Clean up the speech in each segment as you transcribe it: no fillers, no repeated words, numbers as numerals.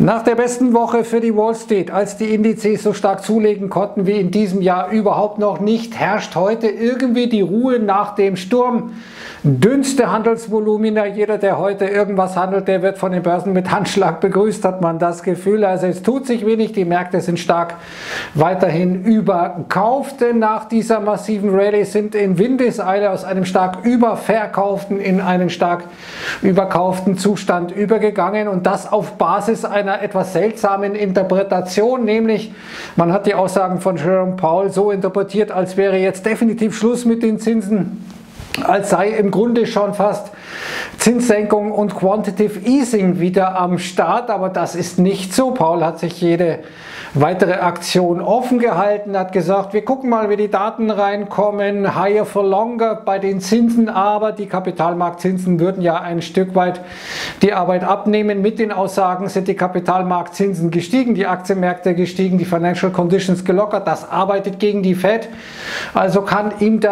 Nach der besten Woche für die Wall Street, als die Indizes so stark zulegen konnten wie in diesem Jahr überhaupt noch nicht, herrscht heute irgendwie die Ruhe nach dem Sturm. Dünnste Handelsvolumina, jeder, der heute irgendwas handelt, der wird von den Börsen mit Handschlag begrüßt, hat man das Gefühl. Also es tut sich wenig, die Märkte sind stark weiterhin überkauft. Nach dieser massiven Rallye sind in Windeseile aus einem stark überverkauften in einen stark überkauften Zustand übergegangen, und das auf Basis einer etwas seltsamen Interpretation, nämlich man hat die Aussagen von Jerome Powell so interpretiert, als wäre jetzt definitiv Schluss mit den Zinsen, als sei im Grunde schon fast Zinssenkung und Quantitative Easing wieder am Start, aber das ist nicht so. Powell hat sich jede weitere Aktion offen gehalten, hat gesagt, wir gucken mal, wie die Daten reinkommen, higher for longer bei den Zinsen, aber die Kapitalmarktzinsen würden ja ein Stück weit die Arbeit abnehmen. Mit den Aussagen sind die Kapitalmarktzinsen gestiegen, die Aktienmärkte gestiegen, die Financial Conditions gelockert, das arbeitet gegen die Fed, also kann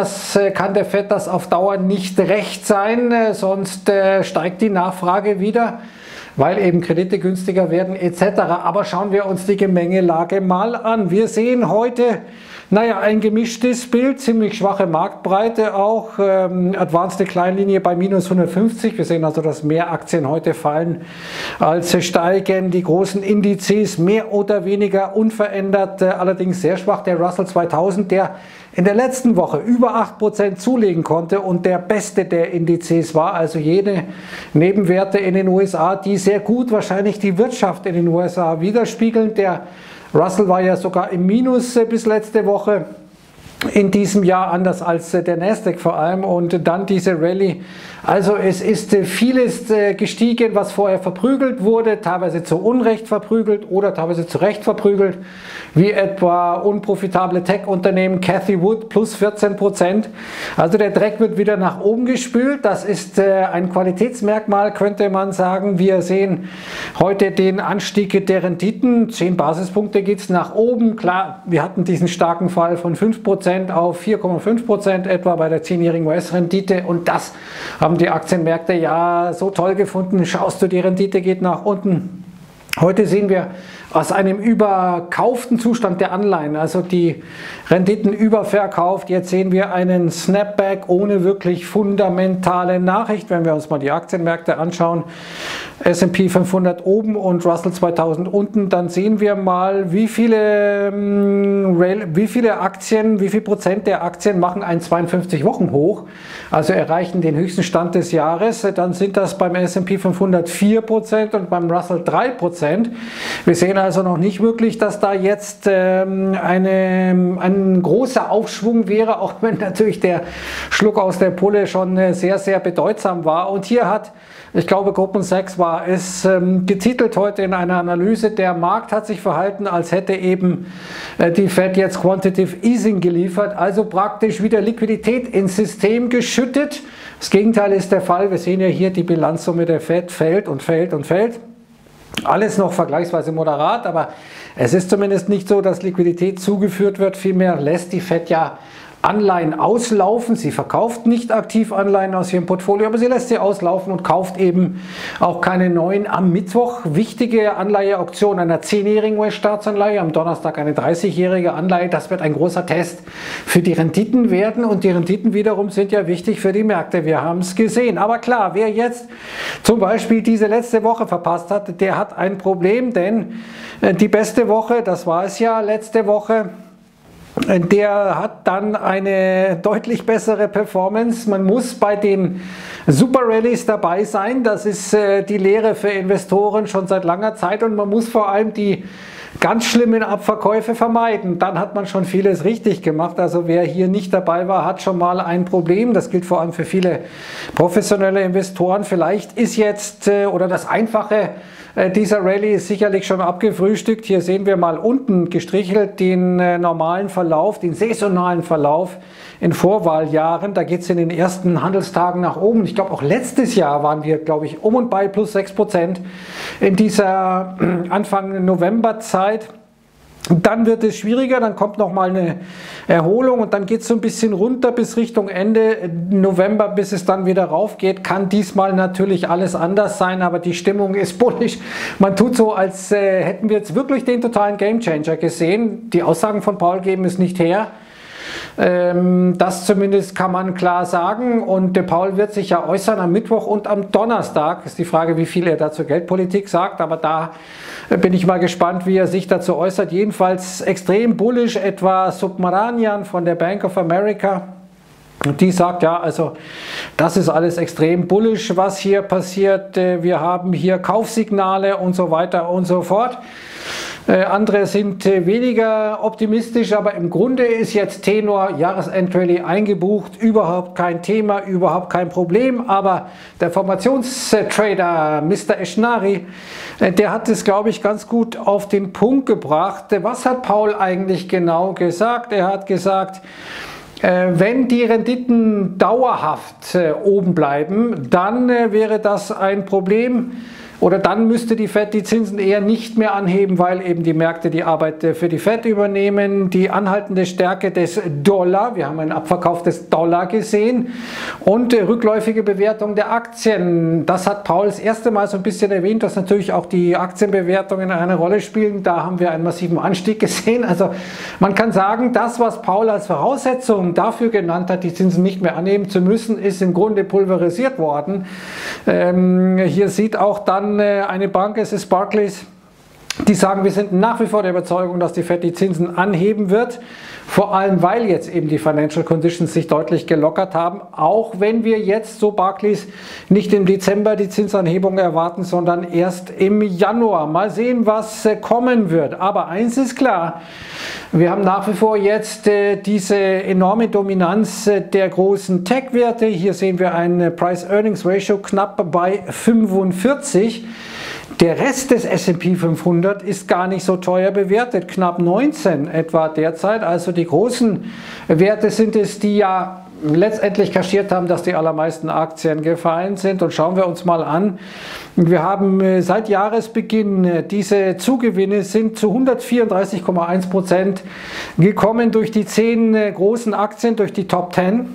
der Fed das auf Dauer nicht recht sein, sonst steigt die Nachfrage wieder, weil eben Kredite günstiger werden etc. Aber schauen wir uns die Gemengelage mal an. Wir sehen heute, naja, ein gemischtes Bild, ziemlich schwache Marktbreite auch, Advanced Decline-Linie bei minus 150. Wir sehen also, dass mehr Aktien heute fallen als steigen. Die großen Indizes mehr oder weniger unverändert, allerdings sehr schwach. Der Russell 2000, der in der letzten Woche über 8% zulegen konnte und der beste der Indizes war, also jene Nebenwerte in den USA, die sehr gut wahrscheinlich die Wirtschaft in den USA widerspiegeln. Der Russell war ja sogar im Minus bis letzte Woche in diesem Jahr, anders als der Nasdaq vor allem, und dann diese Rallye. Also es ist vieles gestiegen, was vorher verprügelt wurde, teilweise zu Unrecht verprügelt oder teilweise zu Recht verprügelt, wie etwa unprofitable Tech-Unternehmen, Cathie Wood plus 14%. Also der Dreck wird wieder nach oben gespült, das ist ein Qualitätsmerkmal, könnte man sagen. Wir sehen heute den Anstieg der Renditen, 10 Basispunkte geht es nach oben. Klar, wir hatten diesen starken Fall von 5% auf 4,5% etwa bei der 10-jährigen US-Rendite, und das haben die Aktienmärkte ja so toll gefunden. Schaust du, die Rendite geht nach unten. Heute sehen wir aus einem überkauften Zustand der Anleihen, also die Renditen überverkauft. Jetzt sehen wir einen Snapback ohne wirklich fundamentale Nachricht. Wenn wir uns mal die Aktienmärkte anschauen, S&P 500 oben und Russell 2000 unten, dann sehen wir mal, wie viele Aktien, wie viel Prozent der Aktien machen ein 52-Wochen-Hoch, also erreichen den höchsten Stand des Jahres. Dann sind das beim S&P 500 4% und beim Russell 3%. Wir sehen also noch nicht wirklich, dass da jetzt ein großer Aufschwung wäre, auch wenn natürlich der Schluck aus der Pulle schon sehr, sehr bedeutsam war. Und hier hat, ich glaube, Goldman Sachs war es, getitelt heute in einer Analyse, der Markt hat sich verhalten, als hätte eben die Fed jetzt Quantitative Easing geliefert, also praktisch wieder Liquidität ins System geschüttet. Das Gegenteil ist der Fall. Wir sehen ja hier, die Bilanzsumme der Fed fällt und fällt und fällt. Alles noch vergleichsweise moderat, aber es ist zumindest nicht so, dass Liquidität zugeführt wird. Vielmehr lässt die Fed ja Anleihen auslaufen. Sie verkauft nicht aktiv Anleihen aus ihrem Portfolio, aber sie lässt sie auslaufen und kauft eben auch keine neuen. Am Mittwoch wichtige Anleiheauktion einer 10-jährigen US-Staatsanleihe, am Donnerstag eine 30-jährige Anleihe. Das wird ein großer Test für die Renditen werden, und die Renditen wiederum sind ja wichtig für die Märkte. Wir haben es gesehen. Aber klar, wer jetzt zum Beispiel diese letzte Woche verpasst hat, der hat ein Problem, denn die beste Woche, das war es ja letzte Woche, der hat dann eine deutlich bessere Performance. Man muss bei den Super Rallies dabei sein. Das ist die Lehre für Investoren schon seit langer Zeit, und man muss vor allem die ganz schlimmen Abverkäufe vermeiden. Dann hat man schon vieles richtig gemacht. Also wer hier nicht dabei war, hat schon mal ein Problem. Das gilt vor allem für viele professionelle Investoren. Vielleicht ist jetzt, oder das Einfache dieser Rallye ist sicherlich schon abgefrühstückt. Hier sehen wir mal unten gestrichelt den normalen Verlauf, den saisonalen Verlauf in Vorwahljahren. Da geht es in den ersten Handelstagen nach oben. Ich glaube, auch letztes Jahr waren wir, glaube ich, um und bei plus 6% in dieser Anfang Novemberzeit. Dann wird es schwieriger, dann kommt nochmal eine Erholung und dann geht es so ein bisschen runter bis Richtung Ende November, bis es dann wieder rauf geht. Kann diesmal natürlich alles anders sein, aber die Stimmung ist bullisch. Man tut so, als hätten wir jetzt wirklich den totalen Gamechanger gesehen. Die Aussagen von Paul geben es nicht her. Das zumindest kann man klar sagen, und Paul wird sich ja äußern am Mittwoch und am Donnerstag. Ist die Frage, wie viel er dazu Geldpolitik sagt, aber da bin ich mal gespannt, wie er sich dazu äußert. Jedenfalls extrem bullish, etwa Subramanian von der Bank of America. Und die sagt, ja, also das ist alles extrem bullish, was hier passiert. Wir haben hier Kaufsignale und so weiter und so fort. Andere sind weniger optimistisch, aber im Grunde ist jetzt Tenor Jahresendrallye eingebucht, überhaupt kein Thema, überhaupt kein Problem. Aber der Formationstrader Mr. Eschnari, der hat es, glaube ich, ganz gut auf den Punkt gebracht. Was hat Paul eigentlich genau gesagt? Er hat gesagt, wenn die Renditen dauerhaft oben bleiben, dann wäre das ein Problem. Oder dann müsste die Fed die Zinsen eher nicht mehr anheben, weil eben die Märkte die Arbeit für die Fed übernehmen. Die anhaltende Stärke des Dollar, wir haben einen Abverkauf des Dollar gesehen, und rückläufige Bewertung der Aktien. Das hat Paul das erste Mal so ein bisschen erwähnt, dass natürlich auch die Aktienbewertungen eine Rolle spielen. Da haben wir einen massiven Anstieg gesehen. Also man kann sagen, das, was Paul als Voraussetzung dafür genannt hat, die Zinsen nicht mehr annehmen zu müssen, ist im Grunde pulverisiert worden. Hier sieht auch dann eine Bank, es ist Barclays, die sagen, wir sind nach wie vor der Überzeugung, dass die Fed die Zinsen anheben wird, vor allem weil jetzt eben die Financial Conditions sich deutlich gelockert haben, auch wenn wir jetzt, so Barclays, nicht im Dezember die Zinsanhebung erwarten, sondern erst im Januar. Mal sehen, was kommen wird. Aber eins ist klar, wir haben nach wie vor jetzt diese enorme Dominanz der großen Tech-Werte. Hier sehen wir ein Price-Earnings-Ratio knapp bei 45. Der Rest des S&P 500 ist gar nicht so teuer bewertet, knapp 19 etwa derzeit. Also die großen Werte sind es, die ja letztendlich kaschiert haben, dass die allermeisten Aktien gefallen sind. Und schauen wir uns mal an. Wir haben seit Jahresbeginn diese Zugewinne sind zu 134,1% gekommen durch die 10 großen Aktien, durch die Top 10.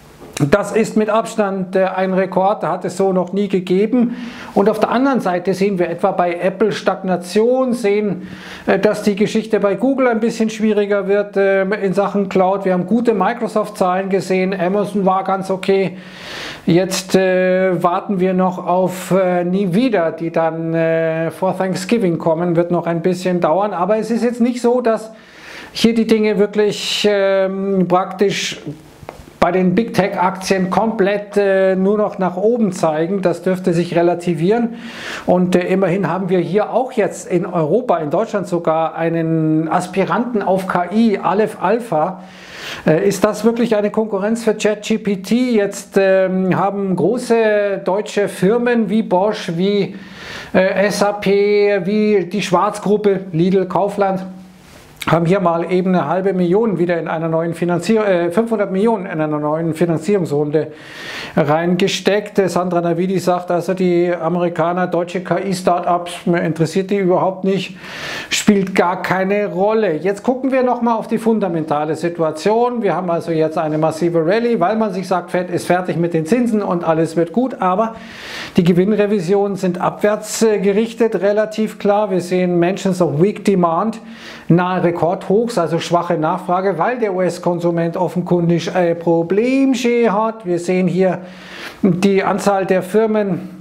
Das ist mit Abstand ein Rekord, da hat es so noch nie gegeben. Und auf der anderen Seite sehen wir etwa bei Apple Stagnation, sehen, dass die Geschichte bei Google ein bisschen schwieriger wird in Sachen Cloud. Wir haben gute Microsoft-Zahlen gesehen, Amazon war ganz okay. Jetzt warten wir noch auf Nvidia, die dann vor Thanksgiving kommen, wird noch ein bisschen dauern. Aber es ist jetzt nicht so, dass hier die Dinge wirklich praktisch bei den Big Tech Aktien komplett nur noch nach oben zeigen. Das dürfte sich relativieren. Und immerhin haben wir hier auch jetzt in Europa, in Deutschland sogar, einen Aspiranten auf KI, Aleph Alpha. Ist das wirklich eine Konkurrenz für ChatGPT? Jetzt haben große deutsche Firmen wie Bosch, wie SAP, wie die Schwarzgruppe, Lidl, Kaufland, haben hier mal eben eine halbe Million wieder in einer neuen 500 Millionen in einer neuen Finanzierungsrunde reingesteckt. Sandra Navidi sagt also, die Amerikaner, deutsche KI-Startups, interessiert die überhaupt nicht, spielt gar keine Rolle. Jetzt gucken wir nochmal auf die fundamentale Situation. Wir haben also jetzt eine massive Rallye, weil man sich sagt, Fed ist fertig mit den Zinsen und alles wird gut, aber die Gewinnrevisionen sind abwärts gerichtet, relativ klar. Wir sehen Mentions of Weak Demand nahe Rekordhochs, also schwache Nachfrage, weil der US-Konsument offenkundig ein Problemchen hat. Wir sehen hier die Anzahl der Firmen,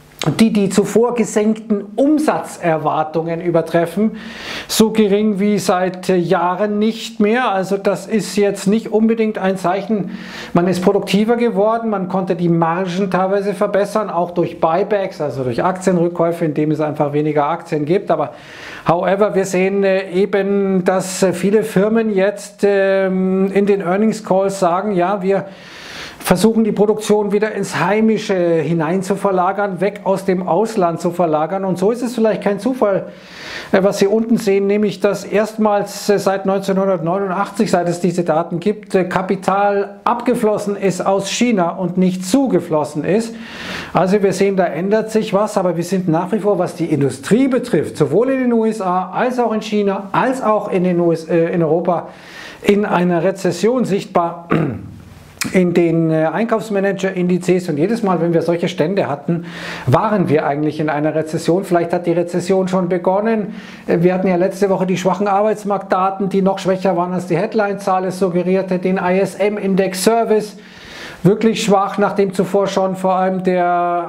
die zuvor gesenkten Umsatzerwartungen übertreffen, so gering wie seit Jahren nicht mehr. Also das ist jetzt nicht unbedingt ein Zeichen, man ist produktiver geworden, man konnte die Margen teilweise verbessern, auch durch Buybacks, also durch Aktienrückkäufe, indem es einfach weniger Aktien gibt. Aber however, wir sehen eben, dass viele Firmen jetzt in den Earnings Calls sagen, ja, wir versuchen, die Produktion wieder ins Heimische hinein zu verlagern, weg aus dem Ausland zu verlagern. Und so ist es vielleicht kein Zufall, was Sie unten sehen, nämlich dass erstmals seit 1989, seit es diese Daten gibt, Kapital abgeflossen ist aus China und nicht zugeflossen ist. Also wir sehen, da ändert sich was, aber wir sind nach wie vor, was die Industrie betrifft, sowohl in den USA als auch in China, als auch in Europa, in einer Rezession sichtbar. In den Einkaufsmanager-Indizes, und jedes Mal, wenn wir solche Stände hatten, waren wir eigentlich in einer Rezession. Vielleicht hat die Rezession schon begonnen. Wir hatten ja letzte Woche die schwachen Arbeitsmarktdaten, die noch schwächer waren, als die Headline-Zahl es suggerierte, den ISM-Index Service. Wirklich schwach, nachdem zuvor schon vor allem der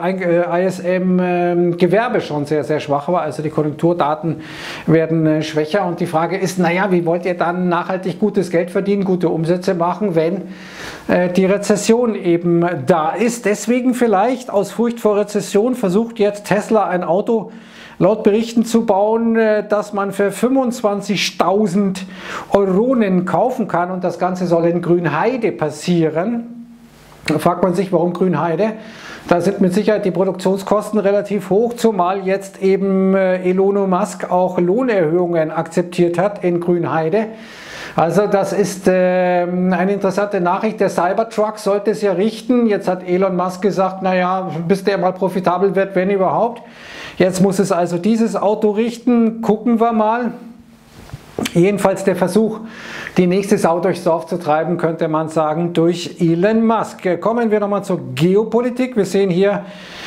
ISM-Gewerbe schon sehr, sehr schwach war. Also die Konjunkturdaten werden schwächer. Und die Frage ist, naja, wie wollt ihr dann nachhaltig gutes Geld verdienen, gute Umsätze machen, wenn die Rezession eben da ist? Deswegen vielleicht aus Furcht vor Rezession versucht jetzt Tesla ein Auto laut Berichten zu bauen, dass man für 25.000 Euronen kaufen kann. Und das Ganze soll in Grünheide passieren. Da fragt man sich, warum Grünheide? Da sind mit Sicherheit die Produktionskosten relativ hoch, zumal jetzt eben Elon Musk auch Lohnerhöhungen akzeptiert hat in Grünheide. Also das ist eine interessante Nachricht. Der Cybertruck sollte es ja richten. Jetzt hat Elon Musk gesagt, naja, bis der mal profitabel wird, wenn überhaupt. Jetzt muss es also dieses Auto richten. Gucken wir mal. Jedenfalls der Versuch, die nächste Sau durchs Dorf zu treiben, könnte man sagen, durch Elon Musk. Kommen wir nochmal zur Geopolitik. Wir sehen hier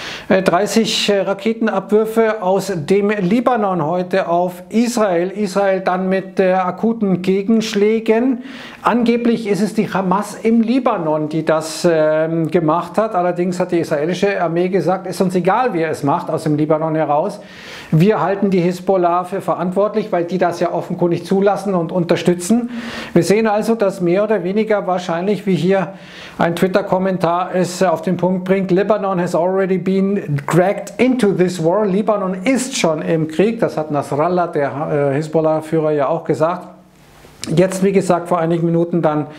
30 Raketenabwürfe aus dem Libanon heute auf Israel. Israel dann mit akuten Gegenschlägen. Angeblich ist es die Hamas im Libanon, die das gemacht hat. Allerdings hat die israelische Armee gesagt, ist uns egal, wie er es macht, aus dem Libanon heraus. Wir halten die Hisbollah für verantwortlich, weil die das ja offenkundig zulassen und unterstützen. Wir sehen also, dass mehr oder weniger wahrscheinlich, wie hier ein Twitter-Kommentar es auf den Punkt bringt, Lebanon has already been dragged into this war. Libanon ist schon im Krieg, das hat Nasrallah, der Hisbollah-Führer, ja auch gesagt. Jetzt, wie gesagt, vor einigen Minuten dann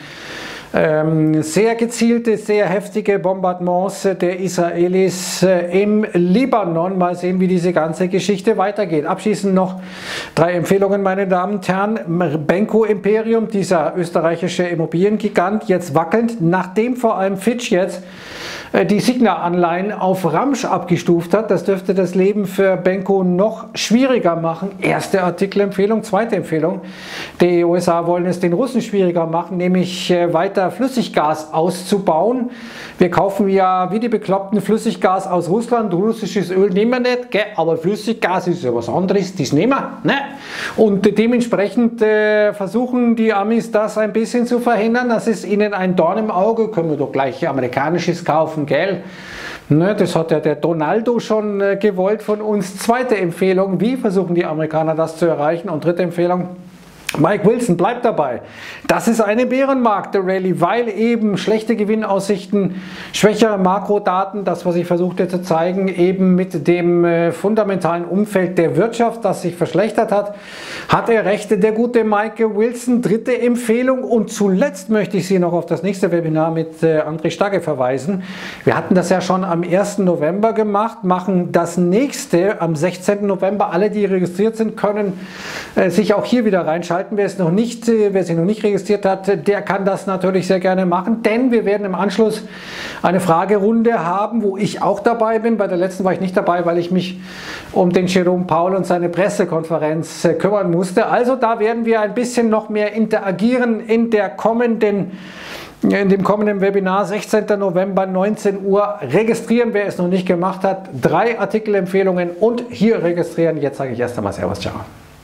sehr gezielte, sehr heftige Bombardements der Israelis im Libanon. Mal sehen, wie diese ganze Geschichte weitergeht. Abschließend noch 3 Empfehlungen, meine Damen und Herren. Benko Imperium, dieser österreichische Immobiliengigant, jetzt wackelnd, nachdem vor allem Fitch jetzt die Signa-Anleihen auf Ramsch abgestuft hat. Das dürfte das Leben für Benko noch schwieriger machen. Erste Artikelempfehlung. Zweite Empfehlung. Die USA wollen es den Russen schwieriger machen, nämlich weiter Flüssiggas auszubauen. Wir kaufen ja wie die Bekloppten Flüssiggas aus Russland. Russisches Öl nehmen wir nicht, gell? Aber Flüssiggas ist ja was anderes, das nehmen wir. Ne? Und dementsprechend versuchen die Amis das ein bisschen zu verhindern. Das ist ihnen ein Dorn im Auge. Können wir doch gleich amerikanisches kaufen, gell? Ne, das hat ja der Donaldo schon gewollt von uns. Zweite Empfehlung, wie versuchen die Amerikaner das zu erreichen? Und dritte Empfehlung, Mike Wilson bleibt dabei. Das ist eine Bärenmarkt-Rallye, weil eben schlechte Gewinnaussichten, schwächere Makrodaten, das, was ich versuchte zu zeigen, eben mit dem fundamentalen Umfeld der Wirtschaft, das sich verschlechtert hat, hat er recht. Der gute Mike Wilson, dritte Empfehlung. Und zuletzt möchte ich Sie noch auf das nächste Webinar mit André Stagge verweisen. Wir hatten das ja schon am 1. November gemacht, machen das nächste am 16. November. Alle, die registriert sind, können sich auch hier wieder reinschalten. Wer sich noch nicht registriert hat, der kann das natürlich sehr gerne machen, denn wir werden im Anschluss eine Fragerunde haben, wo ich auch dabei bin. Bei der letzten war ich nicht dabei, weil ich mich um den Jerome Powell und seine Pressekonferenz kümmern musste. Also da werden wir ein bisschen noch mehr interagieren in dem kommenden Webinar, 16. November, 19 Uhr. Registrieren, wer es noch nicht gemacht hat. 3 Artikelempfehlungen und hier registrieren. Jetzt sage ich erst einmal Servus, ciao.